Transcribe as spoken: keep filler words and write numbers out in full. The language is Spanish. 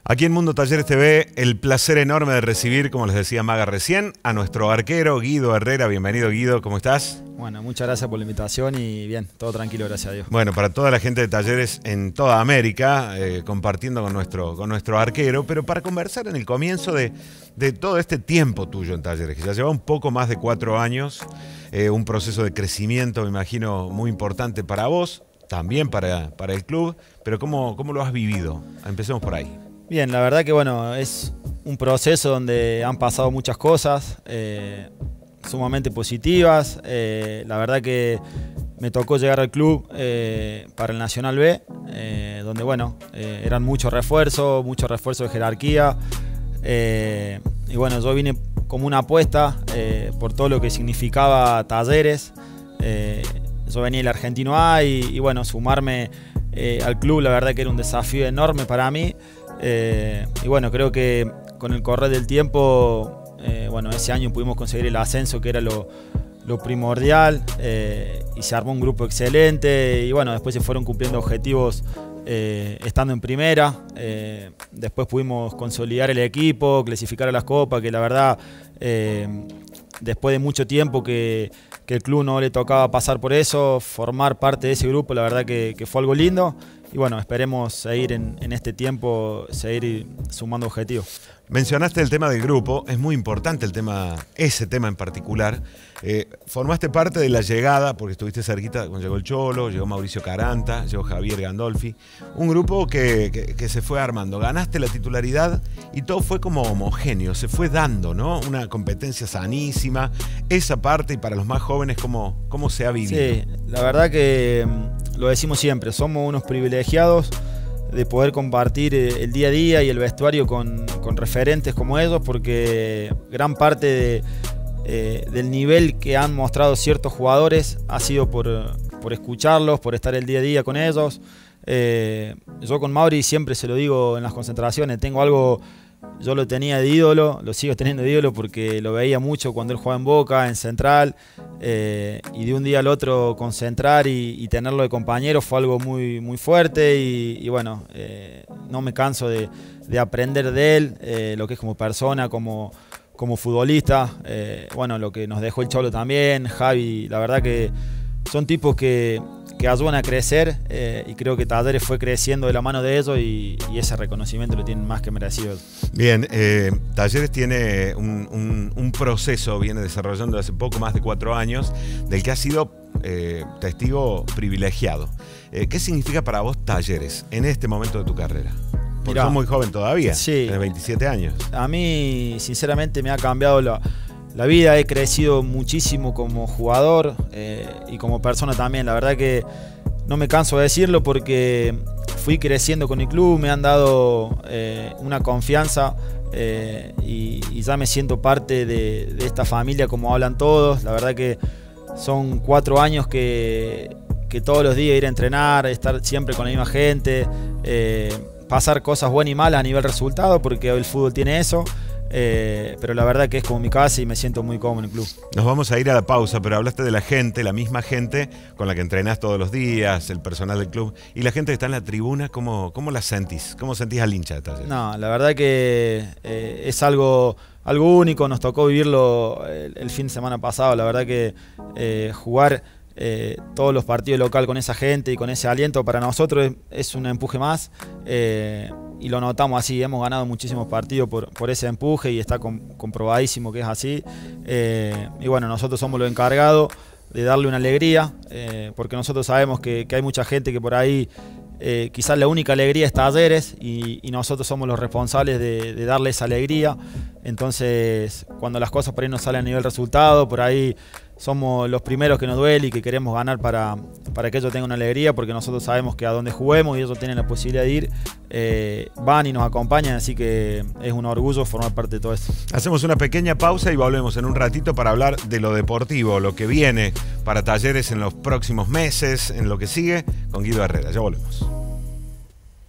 Aquí en Mundo Talleres T V, el placer enorme de recibir, como les decía Maga recién, a nuestro arquero Guido Herrera. Bienvenido, Guido, ¿cómo estás? Bueno, muchas gracias por la invitación y bien, todo tranquilo, gracias a Dios. Bueno, para toda la gente de Talleres en toda América, eh, compartiendo con nuestro, con nuestro arquero, pero para conversar en el comienzo de, de todo este tiempo tuyo en Talleres, que ya lleva un poco más de cuatro años, eh, un proceso de crecimiento, me imagino, muy importante para vos, también para, para el club, pero ¿cómo, cómo lo has vivido? Empecemos por ahí. Bien, la verdad que bueno, es un proceso donde han pasado muchas cosas eh, sumamente positivas. Eh, la verdad que me tocó llegar al club eh, para el Nacional B, eh, donde bueno, eh, eran muchos refuerzos, muchos refuerzos de jerarquía. Eh, y bueno, yo vine como una apuesta eh, por todo lo que significaba Talleres. Eh, yo venía del Argentino A y, y bueno, sumarme eh, al club, la verdad que era un desafío enorme para mí. Eh, y bueno, creo que con el correr del tiempo, eh, bueno, ese año pudimos conseguir el ascenso, que era lo, lo primordial, eh, y se armó un grupo excelente y bueno, después se fueron cumpliendo objetivos eh, estando en primera. Eh, después pudimos consolidar el equipo, clasificar a las copas, que la verdad, eh, después de mucho tiempo que, que el club no le tocaba pasar por eso, formar parte de ese grupo, la verdad que, que fue algo lindo. Y bueno, esperemos seguir en, en este tiempo, seguir sumando objetivos. Mencionaste el tema del grupo, es muy importante el tema, ese tema en particular. Eh, formaste parte de la llegada, porque estuviste cerquita cuando llegó el Cholo, llegó Mauricio Caranta, llegó Javier Gandolfi. Un grupo que, que, que se fue armando. Ganaste la titularidad y todo fue como homogéneo, se fue dando, ¿no? Una competencia sanísima. Esa parte, y para los más jóvenes, ¿cómo, cómo se ha vivido? Sí, la verdad que lo decimos siempre, somos unos privilegiados de poder compartir el día a día y el vestuario con, con referentes como ellos, porque gran parte de, eh, del nivel que han mostrado ciertos jugadores ha sido por, por escucharlos, por estar el día a día con ellos. Eh, yo con Mauri siempre se lo digo en las concentraciones, tengo algo, yo lo tenía de ídolo, lo sigo teniendo de ídolo porque lo veía mucho cuando él jugaba en Boca, en Central, eh, y de un día al otro concentrar y, y tenerlo de compañero fue algo muy, muy fuerte y, y bueno, eh, no me canso de, de aprender de él, eh, lo que es como persona, como, como futbolista, eh, bueno, lo que nos dejó el Cholo también, Javi, la verdad que son tipos que, que ayudan a crecer eh, y creo que Talleres fue creciendo de la mano de ellos y, y ese reconocimiento lo tienen más que merecido. Bien, eh, Talleres tiene un, un, un proceso, viene desarrollando hace poco más de cuatro años, del que ha sido eh, testigo privilegiado. Eh, ¿Qué significa para vos Talleres en este momento de tu carrera? Porque Mirá, sos muy joven todavía, sí, tienes veintisiete años. A mí, sinceramente, me ha cambiado la... La vida, he crecido muchísimo como jugador eh, y como persona también. La verdad que no me canso de decirlo porque fui creciendo con el club, me han dado eh, una confianza eh, y, y ya me siento parte de, de esta familia como hablan todos. La verdad que son cuatro años que, que todos los días ir a entrenar, estar siempre con la misma gente, eh, pasar cosas buenas y malas a nivel resultado porque el fútbol tiene eso. Eh, pero la verdad que es como mi casa y me siento muy cómodo en el club. Nos vamos a ir a la pausa, pero hablaste de la gente, la misma gente con la que entrenás todos los días, el personal del club y la gente que está en la tribuna, ¿cómo, cómo la sentís? ¿Cómo sentís al hincha de Talleres? No, la verdad que eh, es algo, algo único, nos tocó vivirlo el, el fin de semana pasado, la verdad que eh, jugar eh, todos los partidos local con esa gente y con ese aliento para nosotros es, es un empuje más. Eh, Y lo notamos así, hemos ganado muchísimos partidos por, por ese empuje y está com, comprobadísimo que es así. Eh, y bueno, nosotros somos los encargados de darle una alegría, eh, porque nosotros sabemos que, que hay mucha gente que por ahí eh, quizás la única alegría es Talleres y, y nosotros somos los responsables de, de darle esa alegría. Entonces, cuando las cosas por ahí no salen a nivel resultado, por ahí somos los primeros que nos duele y que queremos ganar para, para que ellos tengan una alegría, porque nosotros sabemos que a donde juguemos y ellos tienen la posibilidad de ir, eh, van y nos acompañan, así que es un orgullo formar parte de todo esto. Hacemos una pequeña pausa y volvemos en un ratito para hablar de lo deportivo, lo que viene para Talleres en los próximos meses, en lo que sigue, con Guido Herrera. Ya volvemos.